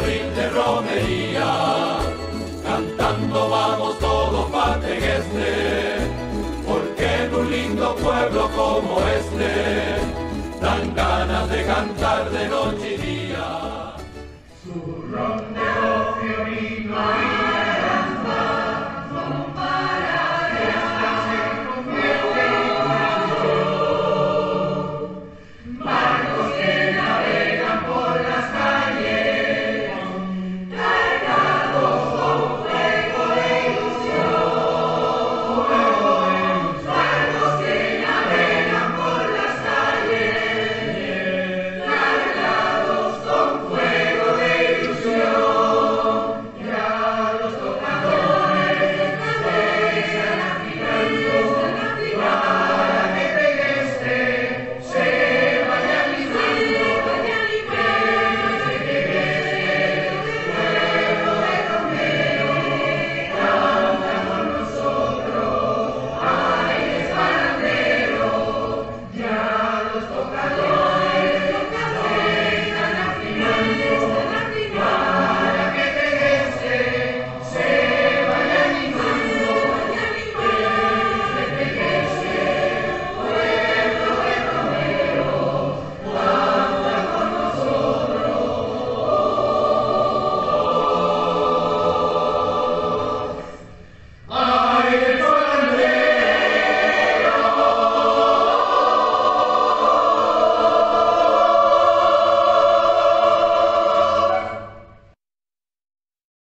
abril de romería, cantando vamos todos pa' Tegueste, porque en un lindo pueblo como este, dan ganas de cantar de noche y día. Su ronda